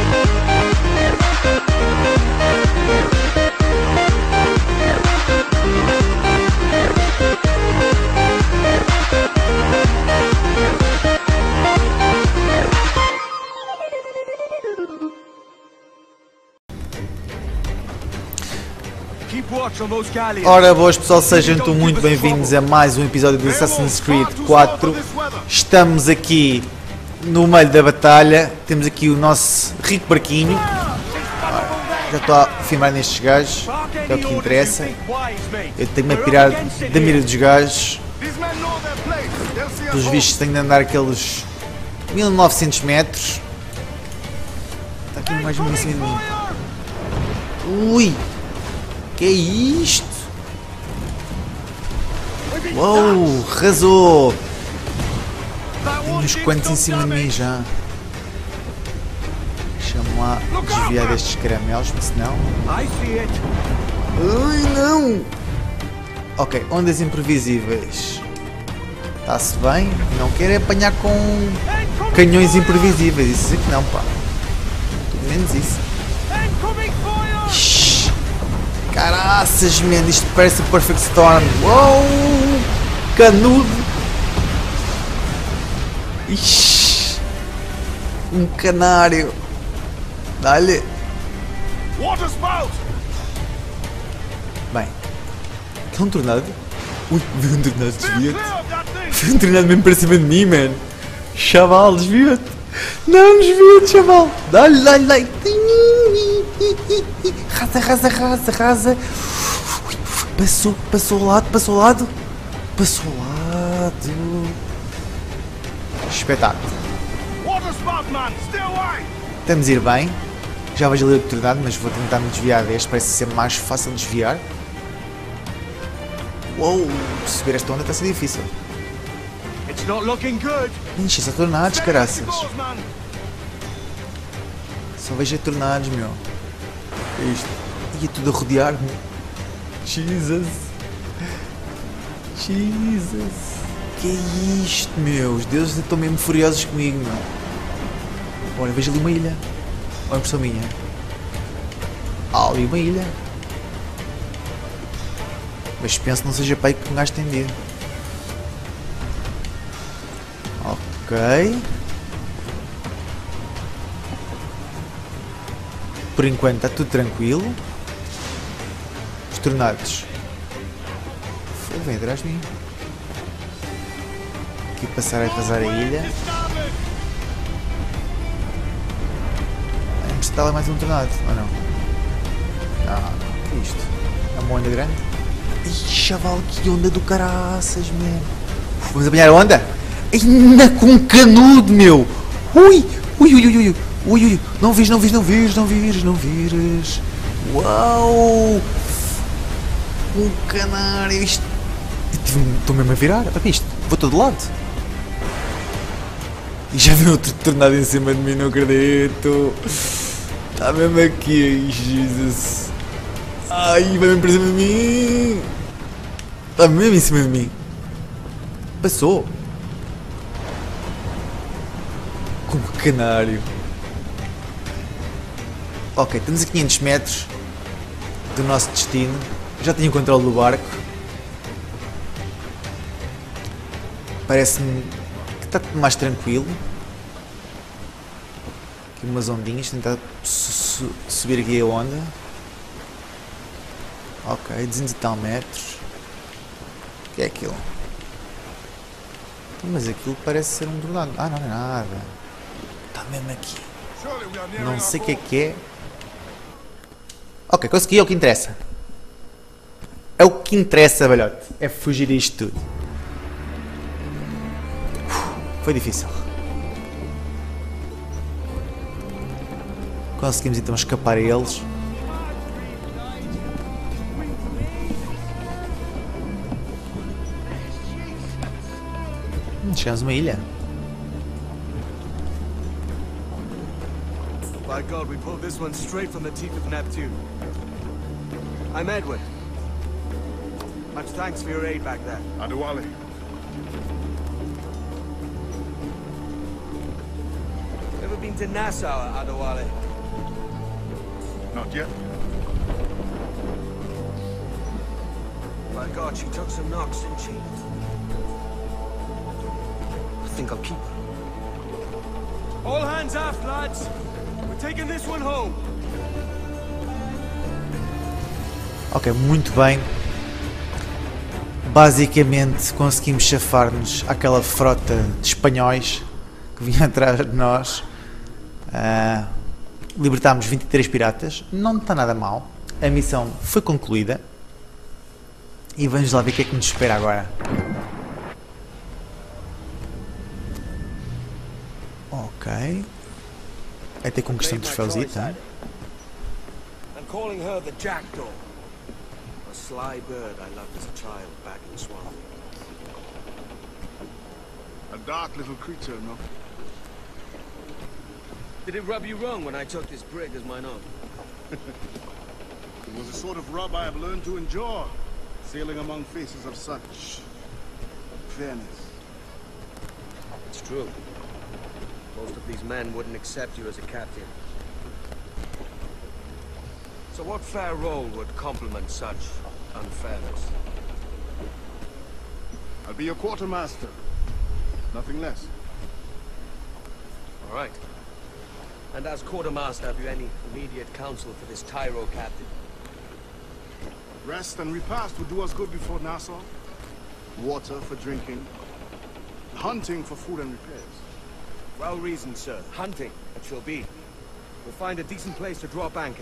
Ora boas pessoal, sejam muito bem-vindos a mais um episódio de Assassin's Creed 4. Estamos aqui no meio da batalha, temos aqui o nosso rico barquinho. Já estou a filmar nestes gajos, que é o que interessa. Eu tenho-me a pirar da mira dos gajos. Pelos vistos tenho de andar aqueles 1900 metros. Está aqui mais um em cima de mim. Ui! Que é isto? Uou, arrasou! Tem uns quantos em cima de mim já. Deixa-me lá desviar destes caramelos, mas senão... Ai não! Ok, ondas imprevisíveis. Está-se bem? Não quero apanhar com canhões imprevisíveis. Isso aqui não, pá. Tudo menos isso. Caraças, man, isto parece o Perfect Storm. Uou! Canudo! Ixi! Um canário! Dá-lhe! Bem, que é um tornado? Ui, vi um tornado, desvia-te! Vi um tornado mesmo para cima de mim, man! Chaval, desvia-te! Não, desvia-te, chaval! Dá-lhe, dá-lhe, dá-lhe! Raza, raza, raza, raza. Passou ao lado, passou ao lado. Passou ao lado. Espetáculo. Estamos a ir bem. Já vejo ali a oportunidade, mas vou tentar me desviar deste. Parece ser mais fácil de desviar. Uou, subir esta onda está a ser difícil. Ixi, só tornados, caraças. Só vejo tornados, meu. É isto. Ia tudo a rodear-me. Jesus. Jesus. Que é isto, meu? Os deuses estão mesmo furiosos comigo, meu. Olha, vejo ali uma ilha. Ou é impressão minha? Há ali uma ilha. Mas penso que não seja para aí que um gajo tem de ir. Ok. Por enquanto está tudo tranquilo. Os tornados. Vem atrás de mim. Aqui passar a arrasar a ilha. Antes está lá mais um tornado, ou não? Não, o que é isto? É uma onda grande? Ih, chaval, que onda do caraças, meu. Vamos apanhar a onda? Ainda com um canudo, meu. Ui, ui, ui, ui, ui. Ui, ui, não vires, não vires, não vires, não vires, não vires. Uau! Um canário, isto... Estou mesmo a virar, olha isto, vou todo lado. E já vi outro tornado em cima de mim, não acredito. Está mesmo aqui, Jesus. Ai, vai mesmo para cima de mim. Está mesmo em cima de mim. Passou. Como canário. Ok, estamos a 500 metros do nosso destino. Já tenho o controle do barco. Parece-me que está tudo mais tranquilo. Aqui umas ondinhas, tentar subir aqui a onda. Ok, 200 e tal metros. O que é aquilo? Mas aquilo parece ser um tornado. Ah, não é nada. Está mesmo aqui. Não sei o que é. Ok, consegui, é o que interessa. É o que interessa, velhote. É fugir a isto tudo. Foi difícil. Conseguimos então escapar a eles. Chegamos a uma ilha. By God, we pulled this one straight from the teeth of Neptune. I'm Edward. Much thanks for your aid back there. Adewale. Ever been to Nassau, Adewale? Not yet. My God, she took some knocks, didn't she? I think I'll keep her. All hands aft, lads. We're taking this one home. Ok, muito bem. Basicamente conseguimos chafar-nos àquela frota de espanhóis que vinha atrás de nós. Libertámos 23 piratas, não está nada mal. A missão foi concluída. E vamos lá ver o que é que nos espera agora. Ok. Até conquistamos o troféuzito, hein? I'm calling her the Jackdaw. A sly bird I loved as a child back in Swansea. A dark little creature, no? Did it rub you wrong when I took this brig as mine own? It was a sort of rub I have learned to endure, sailing among faces of such fairness. It's true. Most of these men wouldn't accept you as a captain. So what fair role would complement such unfairness? I'll be your quartermaster. Nothing less. All right. And as quartermaster, have you any immediate counsel for this Tyro captain? Rest and repast would do us good before Nassau. Water for drinking. Hunting for food and repairs. Well reasoned, sir. Hunting, it shall be. We'll find a decent place to drop anchor.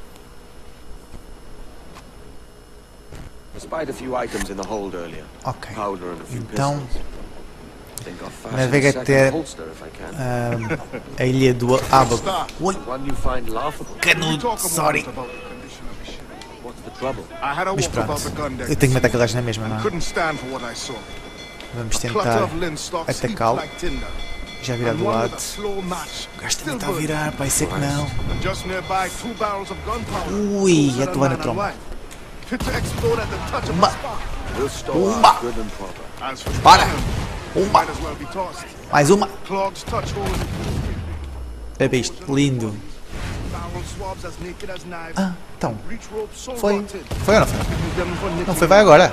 I spied a few items in the hold earlier. Ok. Powder and a few Então, pistols. Think I'll fashion navega a second até holster if I can. a ilha do Ábaco. Ui, One you find laughable. canudo, sorry. About the condition of the ship. What's the trouble? I had a Mas walk pronto, about the gun deck eu tenho que matar aquela gaja na mesma, não é? couldn't stand for what I saw. Vamos Clutter tentar of linstocks heaped atacá-lo. like tinder. Já virar And do one lado. with a slow match. O gajo Still também está a burning. virar, vai ser que não. And just nearby, 2 barrels of gunpowder. Ui, Closer a than tua na man and tromba. wife. Fit to explode at the touch of Uma. a spark. We'll store Uma. ours good and proper. As for Para. cannon, Uma. might as well be tossed. Mais uma. Clogs touch holes. Bebe isto, lindo. Barrel swabs as naked as knives. Ah, então. Reach ropes so Foi. rotted. Foi ou não foi? Use them for Não knitting. foi, vai agora.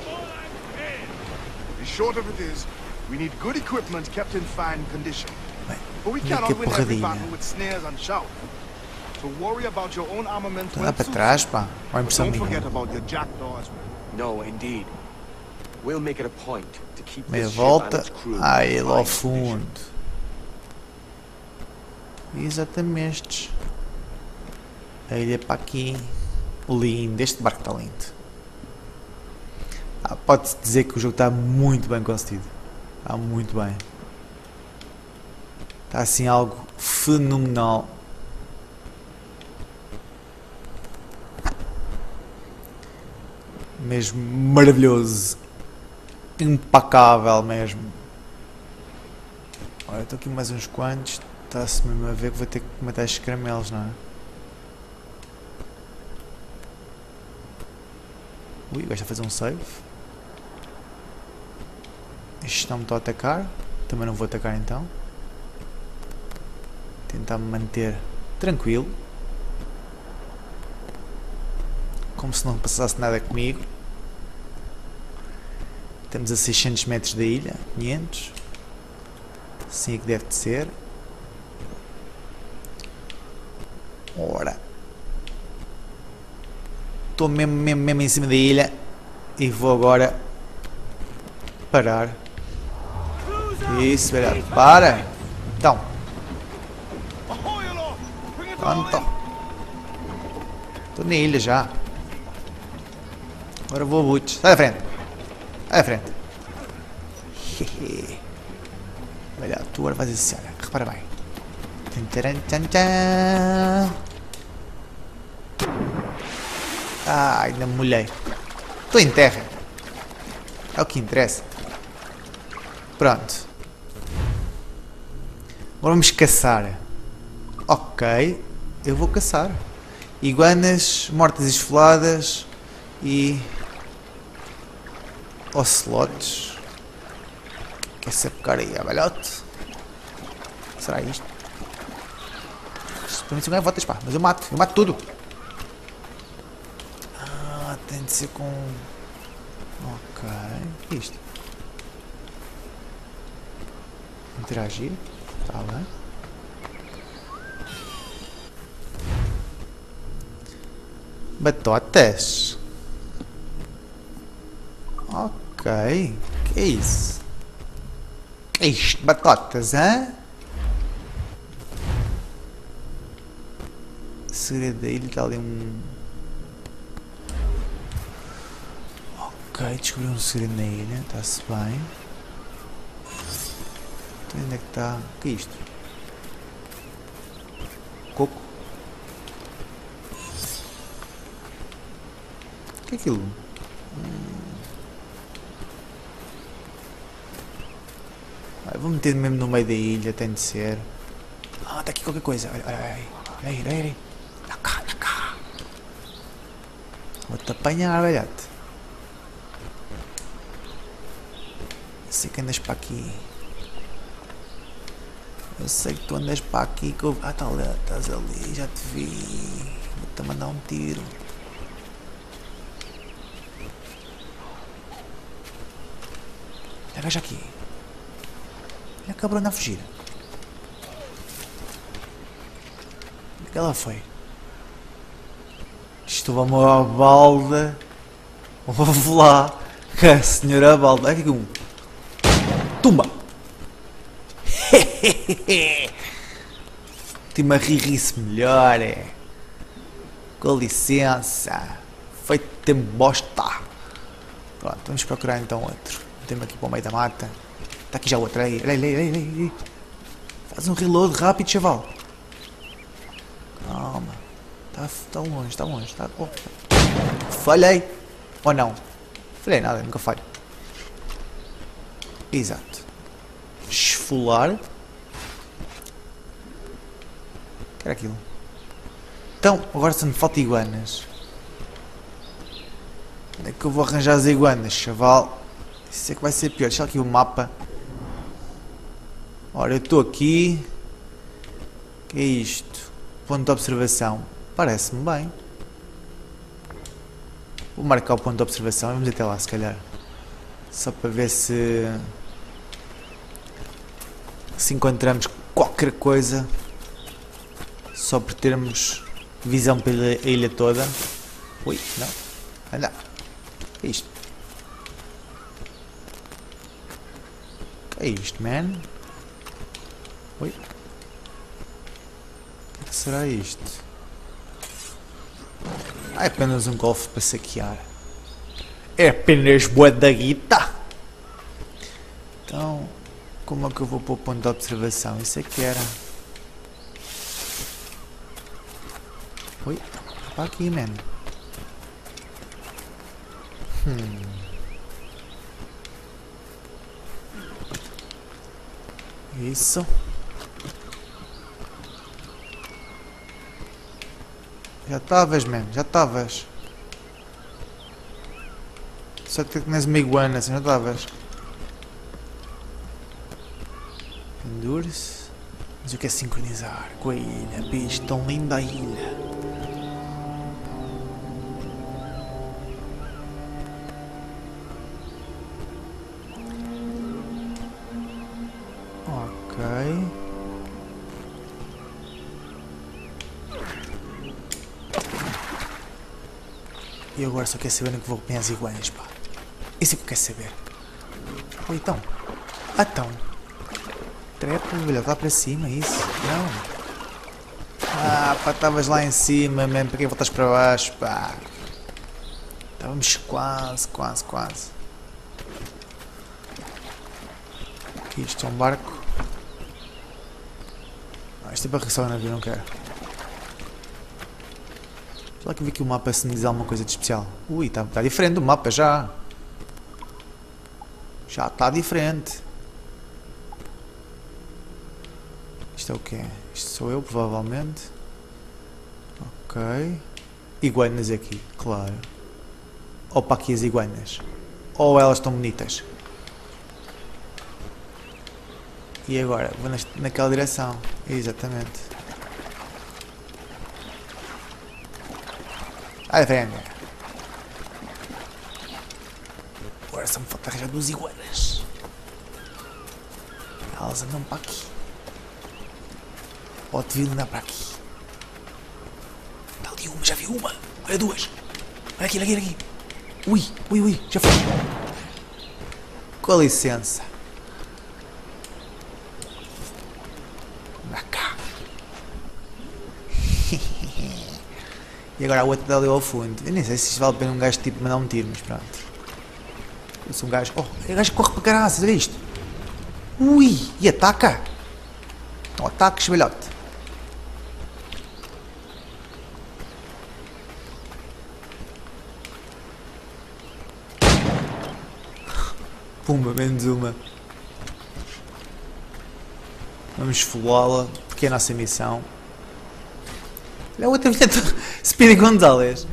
The short of it is, we need good equipment kept in fine condition. Bem, But we olha cannot que win every porradinha. battle with snares and shout. So worry about your own armament Está when lá para suits trás, you. pá. Olha a impressão Don't minha. forget about your jackdaw as well. No, indeed. We'll make it a point to keep Meia this ship and volta. its crew Ai, in lá ao fine condition. fundo. Exatamente. A ilha para aqui. Lindo. Este barco está lindo. Pode-se dizer que o jogo está muito bem conseguido. Está muito bem. Está assim algo fenomenal. Mesmo maravilhoso. Impecável mesmo. Olha, estou aqui mais uns quantos. Está-se mesmo a ver que vou ter que matar estes caramelos, não é? Ui, o gajo está a fazer um save. Estes não me estão a atacar. Também não vou atacar então. Tentar me manter tranquilo. Como se não passasse nada comigo. Estamos a 600 metros da ilha. 500. Assim é que deve de ser. Ora. Estou mesmo em cima da ilha. E vou agora parar. Isso, velho. Para. Então. Pronto. Estou na ilha já. Agora vou a Butch. Sai da frente. Sai da frente. Olha, tu agora vais assim, olha. Repara bem. Ah, ainda me molhei. Estou em terra. É o que interessa. Pronto. Agora vamos caçar. Ok. Eu vou caçar. Iguanas, mortas e esfoladas. E... ocelotes. Que essa porcaria, velhote. Será isto? Isto para mim são gaivotas, pá. Mas eu mato tudo. de ser com... Ok, o que é isto? Interagir, está bem. Batotas. Ok, que é isso? Que é isto? Batotas, hã? Segredo da ilha, está ali um... Ok, descobri um segredo na ilha, está-se bem. Então onde é que está? O que é isto? Coco? O que é aquilo? Vou meter mesmo no meio da ilha, tem de ser. Ah, está aqui qualquer coisa. Olha, olha, olha, olha, olha. Anda cá, anda cá. Vou-te apanhar, velhote. Eu sei que andas para aqui. Eu sei que tu andas para aqui. Que eu... Ah, tá ali, estás ali, já te vi. Vou-te mandar um tiro. Olha a gaja aqui. Olha a cabrona a fugir. Onde é que ela foi? Isto levou-me à balda. Ouve lá. Que a senhora balda. Olha aqui um. Tumba! Tem uma rir-se melhor, é. Com licença. Feito tempo bosta. Pronto, vamos procurar então outro. Temos aqui para o meio da mata. Está aqui já outro. Aí. Aí. Faz um reload rápido, chaval. Calma. Está longe, está longe. Tá... Oh. Falhei. Ou não? Falhei nada, nunca falho. Exato. Esfolar. Que era aquilo? Então, agora só me falta iguanas. Onde é que eu vou arranjar as iguanas, chaval? Isso é que vai ser pior. Deixa aqui o mapa. Ora, eu estou aqui. O que é isto? Ponto de observação. Parece-me bem. Vou marcar o ponto de observação e vamos até lá, se calhar. Só para ver se encontramos qualquer coisa. Só por termos visão pela ilha toda. Ui, não. Anda. O que é isto? O que é isto, man? Ui. O que será isto? Ah, é apenas um golfe para saquear. É apenas boa da guita. Então, como é que eu vou pôr o ponto de observação? Isso é que era. Ui, para aqui, man. Isso. Já estavas, man, já estavas. Só que tens uma iguana, assim, já estavas. Pendure-se. Mas eu quero sincronizar com a ilha, bicho, tão linda a ilha. Ok. E agora só quero saber no que vou comer as iguanas, pá. Isso é que eu quero saber. Ou então. Ah, então. Trepa, olha, lá para cima, isso. Não. Ah, pá, estavas lá em cima, mesmo. Para que voltas para baixo, pá? Estávamos quase. Aqui, isto é um barco. Ah, isto é para regressar ao navio, não quero. Só que eu vi que o mapa se me diz alguma coisa de especial. Ui, está diferente o mapa já. Já está diferente. Isto é o quê? Isto sou eu, provavelmente. Ok. Iguanas aqui, claro. Opa, aqui as iguanas. Oh, elas estão bonitas. E agora? Vou naquela direção. Exatamente. Ai, venha. Agora só me falta arranjar 2 iguanas. Elas andam para aqui. Ou deviam andar para aqui. Está ali uma, já vi uma. Olha 2. Olha aqui, olha aqui, olha aqui. Ui, já foi. Com licença. Anda cá. E agora a outra está ali ao fundo. Eu nem sei se vale a pena um gajo tipo mandar um tiro, mas pronto. Eu sou um gajo. Oh, é um gajo que corre para caraças, olha isto. Ui, e ataca. Não ataques, velhote. Pumba, menos uma. Vamos esfolá-la, porque é a nossa missão. Olha a outra vinheta. Speedy Gonzalez.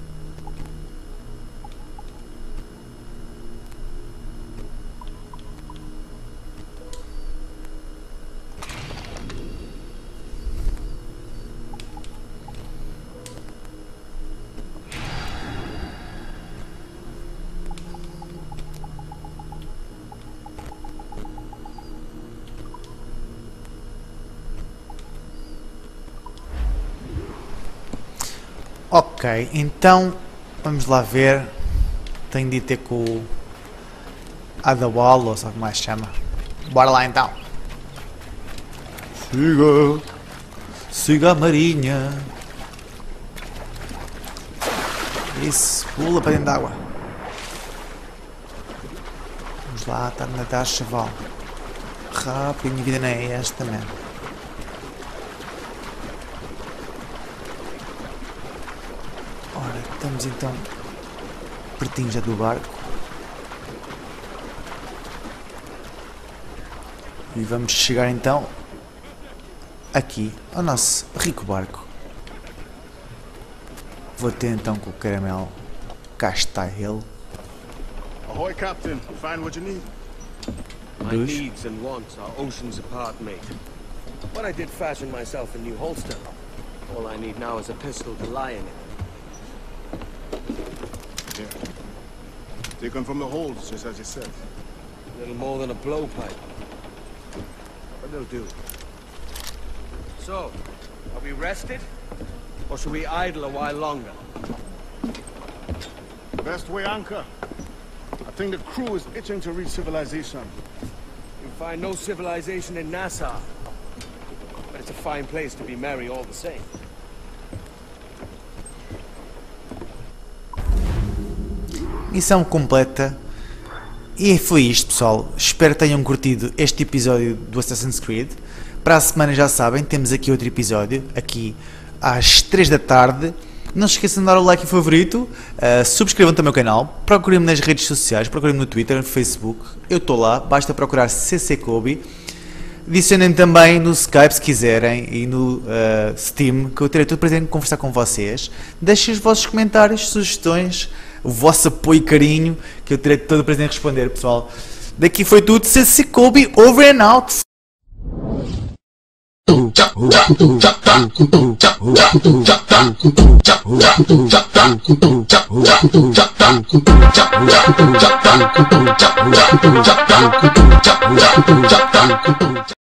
Ok, então vamos lá ver. Tenho de ir ter com o Adawal, ou sabe como mais se chama. Bora lá então. Siga a marinha. Isso, pula para dentro d'água. Vamos lá, está a nadar, chaval. Rápido, minha vida não é esta, mano. Ora, estamos então pertinho já do barco. E vamos chegar então aqui ao nosso rico barco. Vou ter então com o caramelo. Cá está ele. Ahoy, Captain. Find what you need. My needs and wants are oceans apart, mate. But I did fashion myself a new holster. All I need now is a pistol to lie in it. Yeah. Taken from the holds, just as you said. A little more than a blowpipe. But they'll do. So, are we rested? Or should we idle a while longer? Best way anchor. I think the crew is itching to reach civilization. You find no civilization in Nassau. But it's a fine place to be merry all the same. Missão completa. E foi isto, pessoal. Espero que tenham curtido este episódio do Assassin's Creed. Para a semana, já sabem, temos aqui outro episódio, aqui às 3 da tarde. Não se esqueçam de dar o like e favorito. Subscrevam também o canal. Procurem-me nas redes sociais. Procurem-me no Twitter, no Facebook. Eu estou lá. Basta procurar CC Kobe. Adicionem também no Skype se quiserem e no Steam, que eu terei todo o prazer em conversar com vocês. Deixem os vossos comentários, sugestões, o vosso apoio e carinho, que eu terei todo o prazer em responder, pessoal. Daqui foi tudo. CC Kobe, over and out.